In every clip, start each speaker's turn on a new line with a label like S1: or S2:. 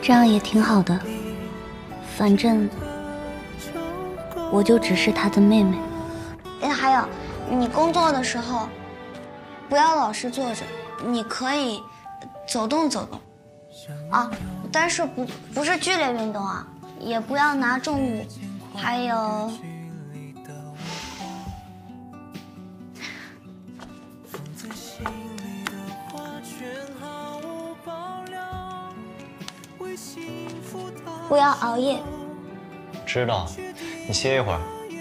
S1: 这样也挺好的，反正我就只是她的妹妹。
S2: 还有，你工作的时候不要老是坐着，你可以走动走动啊，但是不是剧烈运动啊，也不要拿重物，还有。不要熬夜。
S3: 知道，你歇一会儿。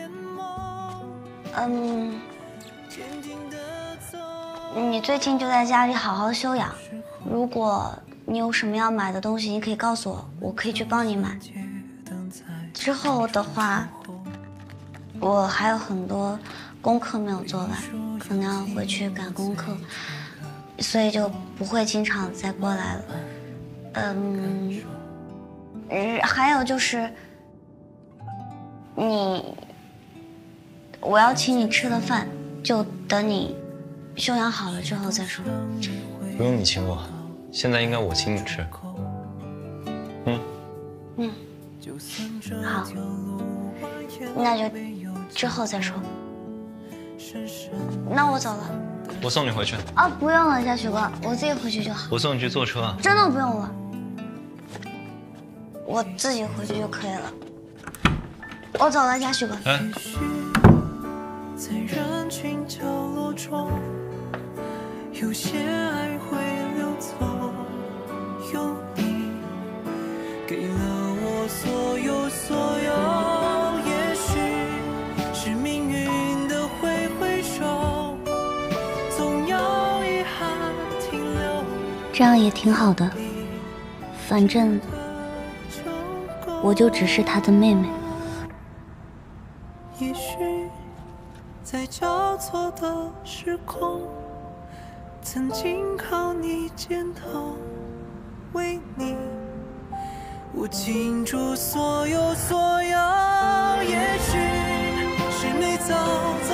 S2: 你最近就在家里好好休养。如果你有什么要买的东西，你可以告诉我，我可以去帮你买。之后的话，我还有很多功课没有做完，可能要回去赶功课，所以就不会经常再过来了。还有就是，我要请你吃的饭，就等你休养好了之后再说。
S3: 不用你请我，现在应该我请你吃。
S2: 好，那就之后再说。那我走了。
S3: 我送你回去。
S2: 啊，不用了，嘉许哥，我自己回去就好。
S3: 我送你去坐车啊。
S2: 真的不用了。我自己回去就可以了。我走了，嘉许哥。
S3: 哎，
S4: 在人群角落中，有些爱会溜走，有你给了我所有所有，也许是命运的挥挥手，总有遗憾停留。
S1: 这样也挺好的，反正我就只是她的妹妹。
S4: 也许在交错的时空，曾经靠你肩头，为你我倾注所有所有。也许是你早早